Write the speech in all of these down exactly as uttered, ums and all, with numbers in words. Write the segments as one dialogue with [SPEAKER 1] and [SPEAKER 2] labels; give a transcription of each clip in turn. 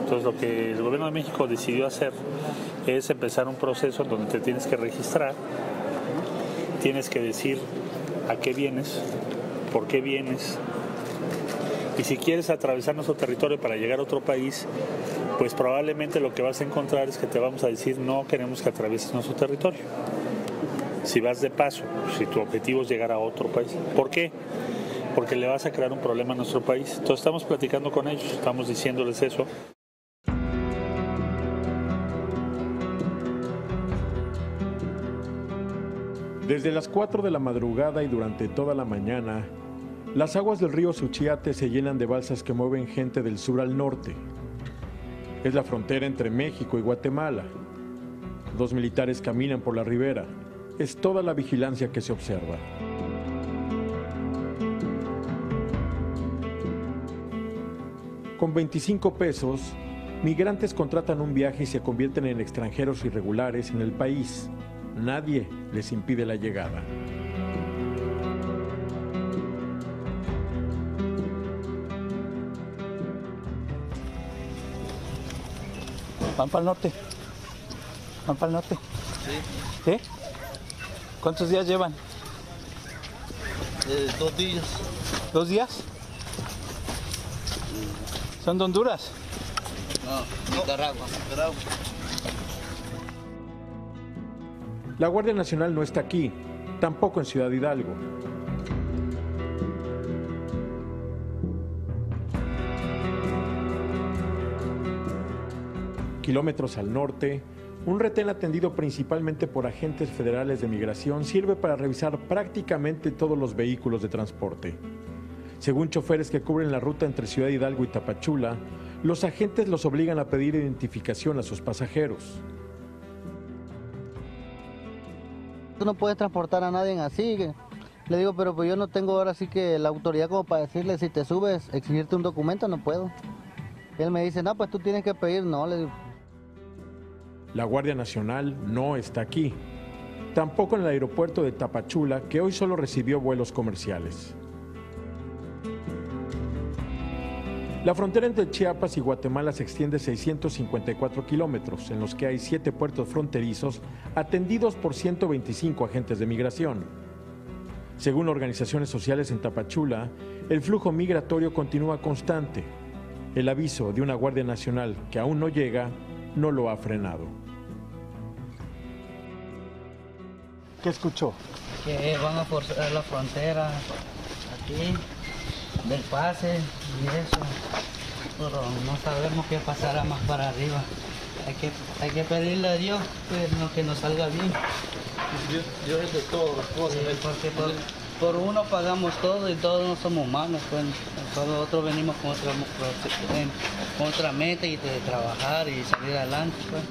[SPEAKER 1] Entonces lo que el gobierno de México decidió hacer es empezar un proceso en donde te tienes que registrar, tienes que decir a qué vienes, por qué vienes, y si quieres atravesar nuestro territorio para llegar a otro país, pues probablemente lo que vas a encontrar es que te vamos a decir no queremos que atravieses nuestro territorio. Si vas de paso, si tu objetivo es llegar a otro país. ¿Por qué? Porque le vas a crear un problema a nuestro país. Entonces estamos platicando con ellos, estamos diciéndoles eso.
[SPEAKER 2] Desde las cuatro de la madrugada y durante toda la mañana, las aguas del río Suchiate se llenan de balsas que mueven gente del sur al norte. Es la frontera entre México y Guatemala. Dos militares caminan por la ribera. Es toda la vigilancia que se observa. Con veinticinco pesos, migrantes contratan un viaje y se convierten en extranjeros irregulares en el país. Nadie les impide la llegada.
[SPEAKER 3] ¿Van para el norte? ¿Van para el norte?
[SPEAKER 4] Sí.
[SPEAKER 3] ¿Sí? ¿Cuántos días llevan?
[SPEAKER 4] Eh, dos días.
[SPEAKER 3] ¿Dos días? ¿Son de Honduras?
[SPEAKER 4] No, Nicaragua. Nicaragua.
[SPEAKER 2] La Guardia Nacional no está aquí, tampoco en Ciudad Hidalgo. Kilómetros al norte, un retén atendido principalmente por agentes federales de migración sirve para revisar prácticamente todos los vehículos de transporte. Según choferes que cubren la ruta entre Ciudad Hidalgo y Tapachula, los agentes los obligan a pedir identificación a sus pasajeros.
[SPEAKER 5] Tú no puedes transportar a nadie así. Le digo, pero pues yo no tengo ahora sí que la autoridad como para decirle si te subes, exigirte un documento, no puedo. Él me dice, no, pues tú tienes que pedir, no, le digo.
[SPEAKER 2] La Guardia Nacional no está aquí, tampoco en el aeropuerto de Tapachula, que hoy solo recibió vuelos comerciales. La frontera entre Chiapas y Guatemala se extiende seiscientos cincuenta y cuatro kilómetros, en los que hay siete puertos fronterizos atendidos por ciento veinticinco agentes de migración. Según organizaciones sociales en Tapachula, el flujo migratorio continúa constante. El aviso de una Guardia Nacional que aún no llega no lo ha frenado.
[SPEAKER 3] ¿Qué escuchó?
[SPEAKER 5] Que van a forzar la frontera aquí, del pase y eso. Pero no sabemos qué pasará más para arriba. Hay que, hay que pedirle a Dios que, no, que nos salga bien.
[SPEAKER 4] Dios, Dios es de todas las cosas.
[SPEAKER 5] Sí, porque por, por uno pagamos todo y todos no somos humanos. Pues nosotros venimos con otra, con otra meta y de trabajar y salir adelante. Pues.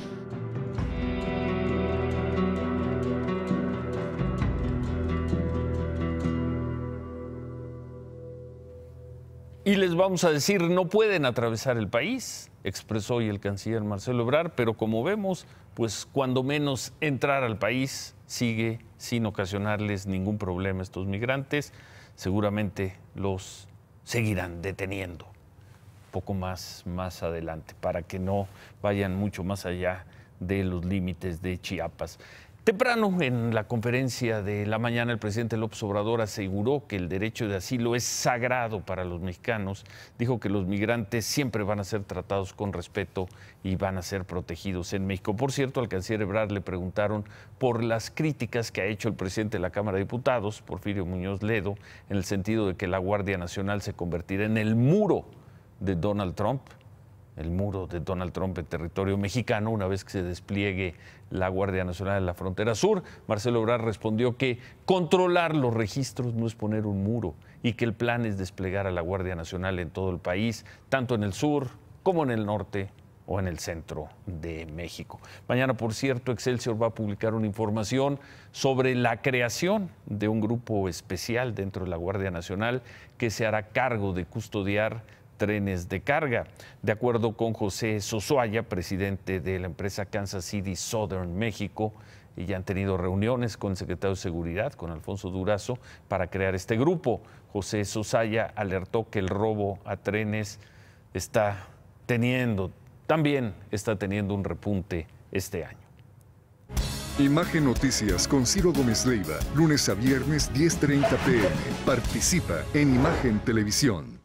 [SPEAKER 6] Y les vamos a decir, no pueden atravesar el país, expresó hoy el canciller Marcelo Ebrard, pero como vemos, pues cuando menos entrar al país sigue sin ocasionarles ningún problema a estos migrantes. Seguramente los seguirán deteniendo poco más, más adelante para que no vayan mucho más allá de los límites de Chiapas. Temprano, en la conferencia de la mañana, el presidente López Obrador aseguró que el derecho de asilo es sagrado para los mexicanos. Dijo que los migrantes siempre van a ser tratados con respeto y van a ser protegidos en México. Por cierto, al canciller Ebrard le preguntaron por las críticas que ha hecho el presidente de la Cámara de Diputados, Porfirio Muñoz Ledo, en el sentido de que la Guardia Nacional se convertirá en el muro de Donald Trump. El muro de Donald Trump en territorio mexicano una vez que se despliegue la Guardia Nacional en la frontera sur. Marcelo Ebrard respondió que controlar los registros no es poner un muro y que el plan es desplegar a la Guardia Nacional en todo el país, tanto en el sur como en el norte o en el centro de México. Mañana, por cierto, Excelsior va a publicar una información sobre la creación de un grupo especial dentro de la Guardia Nacional que se hará cargo de custodiar trenes de carga. De acuerdo con José Zozoaya, presidente de la empresa Kansas City Southern México, y ya han tenido reuniones con el secretario de Seguridad, con Alfonso Durazo, para crear este grupo. José Zozoaya alertó que el robo a trenes está teniendo también está teniendo un repunte este año.
[SPEAKER 7] Imagen Noticias con Ciro Gómez Leiva, lunes a viernes diez treinta p m Participa en Imagen Televisión.